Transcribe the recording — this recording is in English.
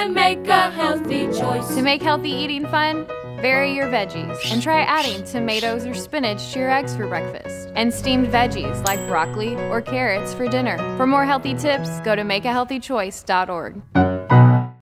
to make a healthy choice. To make healthy eating fun, vary your veggies and try adding tomatoes or spinach to your eggs for breakfast, and steamed veggies like broccoli or carrots for dinner. For more healthy tips, go to makeahealthychoice.org.